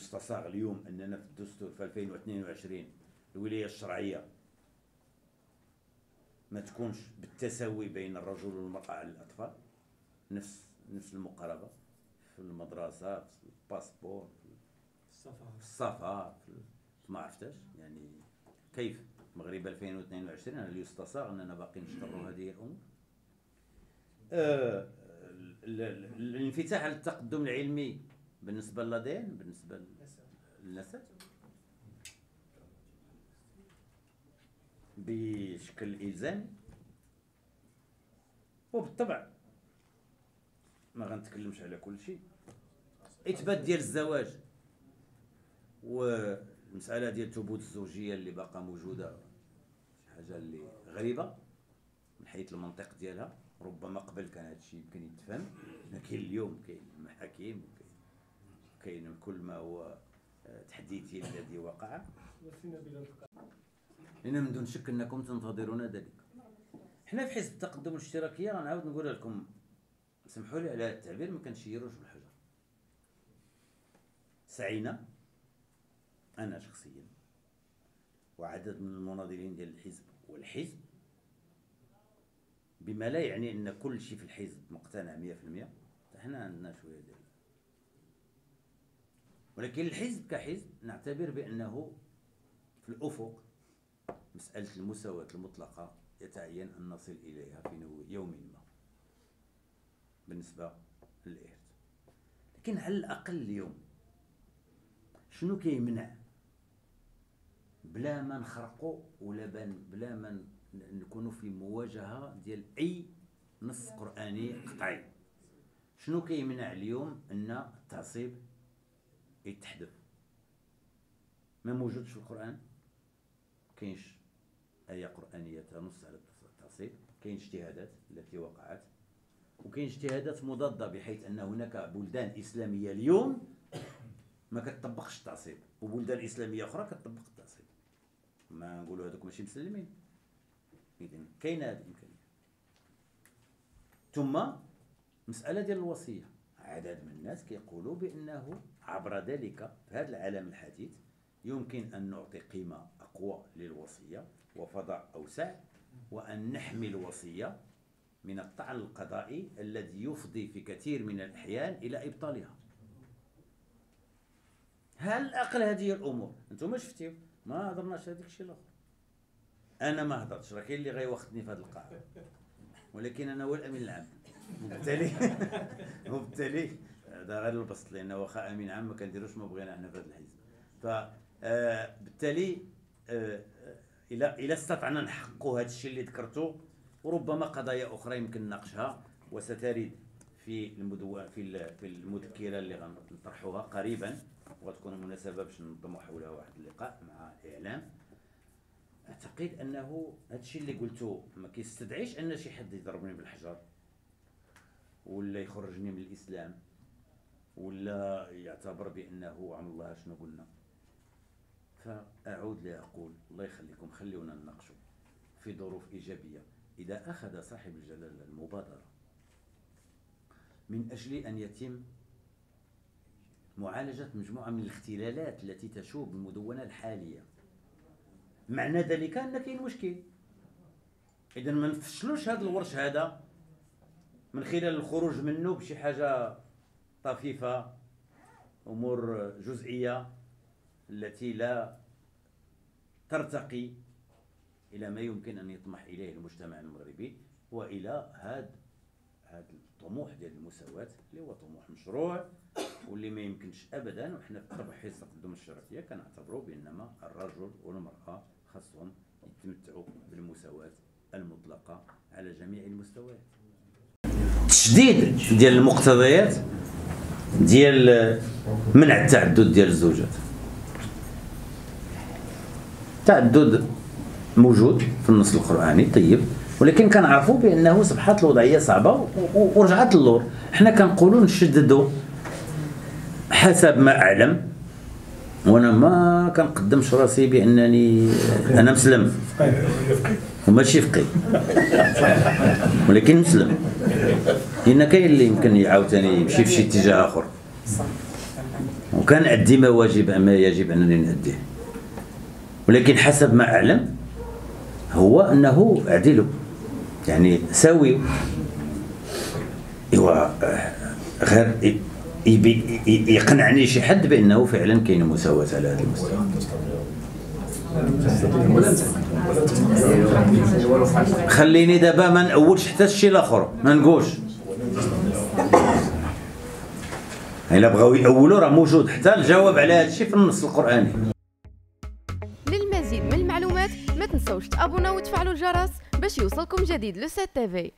يستصاغ اليوم أننا في الدستور في 2022 الولاية الشرعية ما تكونش بالتساوي بين الرجل والمرأة على الأطفال، نفس المقاربة في المدرسة، في الباسبور، في السفر، ما عرفتش يعني كيف المغرب 2022 أنا اللي يستصاغ أننا باقي نشتروا هذه الأمور. الانفتاح على التقدم العلمي بالنسبة للأدين، بالنسبة للنسب بشكل إلزامي، وبالطبع ما غنتكلمش على كل شيء. إثبات ديال الزواج والمسألة ديال الثبوت الزوجية اللي باقا موجودة شي حاجة اللي غريبة من حيث المنطق ديالها. ربما قبل كان هذا الشيء يمكن يتفهم، لكن اليوم كاين المحاكم وكاين كل ما هو تحديثي الذي وقع، لأن من دون شك أنكم تنتظرون ذلك. حنا في حزب التقدم الاشتراكية غنعاود نقول لكم، سمحوا لي على التعبير، ما كنشيروش بالحجر. سعينا أنا شخصيا وعدد من المناضلين ديال الحزب والحزب، بما لا يعني أن كل شيء في الحزب مقتنع 100%، حنا عندنا شوية ديال، ولكن الحزب كحزب نعتبر بأنه في الأفق مسألة المساواة المطلقة يتعين أن نصل إليها في يوم ما بالنسبة للإرث. لكن على الأقل اليوم شنو كيمنع بلا ما نخرقوا ولا بلا ما نكونوا في مواجهة ديال أي نص قرآني قطعي؟ شنو كيمنع اليوم أن التعصيب يتحدث؟ ما موجودش في القرآن، كاينش آية قرآنية تنص على التعصيب، كاين اجتهادات التي وقعت، وكاين اجتهادات مضادة، بحيث أن هناك بلدان إسلامية اليوم ما كتطبقش التعصيب وبلدان إسلامية أخرى كتطبق التعصيب. ما نقولوا هذوك ماشي مسلمين، إذن كاينة هذه الإمكانية. ثم مسألة ديال الوصية، عدد من الناس كيقولوا بأنه عبر ذلك في هذا العالم الحديث يمكن أن نعطي قيمة أقوى للوصية وفضاء أوسع، وأن نحمي الوصية من الطعن القضائي الذي يفضي في كثير من الأحيان إلى إبطالها. هل أقل هذه الأمور أنتم شفتوا؟ ما هضرناش هذاك الشيء الآخر، أنا ما هضرتش، راه كاين اللي غيوخطني في هذه القاعة، ولكن أنا هو الأمين العام، وبالتالي هذا غير البسط، لأنه واخا أمين عام ما كنديروش ما بغينا حنا في هذا الحزب. فبالتالي إلى استطعنا نحققوا هذا الشيء اللي ذكرته، وربما قضايا أخرى يمكن نناقشها وسترد في المذكرة اللي غنطرحوها قريبا، وغتكون مناسبة باش ننظموا حولها واحد اللقاء مع الإعلام. أعتقد أنه هذا الشيء اللي قلته ما كيستدعيش أن شي حد يضربني بالحجر ولا يخرجني من الإسلام ولا يعتبر بأنه عم الله شنو قلنا. فأعود لأقول الله يخليكم، خليونا نناقشوا في ظروف إيجابية. إذا أخذ صاحب الجلالة المبادرة من أجل أن يتم معالجة مجموعة من الاختلالات التي تشوب المدونة الحالية، معنى ذلك أن كاين مشكل. إذن ما نفشلوش هذا الورش هذا من خلال الخروج منه بشي حاجة طفيفة، أمور جزئية التي لا ترتقي إلى ما يمكن أن يطمح إليه المجتمع المغربي، وإلى هذا الطموح ديال المساواة اللي هو طموح مشروع واللي ما يمكنش أبدا. وحنا في طبع حزب التقدم الاشتراكية كنعتبروا بأنما الرجل والمرأة خاصهم يتمتعوا بالمساواة المطلقة على جميع المستويات. تشديد ديال المقتضيات ديال منع التعدد ديال الزوجات. التعدد موجود في النص القرآني طيب، ولكن كنعرفوا بأنه صبحت الوضعية صعبة ورجعت للور. حنا كنقولوا نشددوا حسب ما أعلم، وانا ما كنقدمش راسي بانني انا مسلم وماشي فقيه، ولكن مسلم، لان كاين اللي يمكن عاوتاني يمشي في شي اتجاه اخر وكنأدي ما يجب أنني نأديه، ولكن حسب ما أعلم هو أنه عدلوا يعني ساويوا. إيوا غير يقنعني شي حد بأنه فعلا كاين مساواة على هذا المستوى. خليني دابا ما نأولش حتى الشيء الآخر، ما نقولش إلا بغاو يأولوا راه موجود حتى الجواب على هذا الشيء في النص القرآني. للمزيد من المعلومات ما تنسوش تابوناو وتفعلوا الجرس باش يوصلكم جديد لو 7 TV.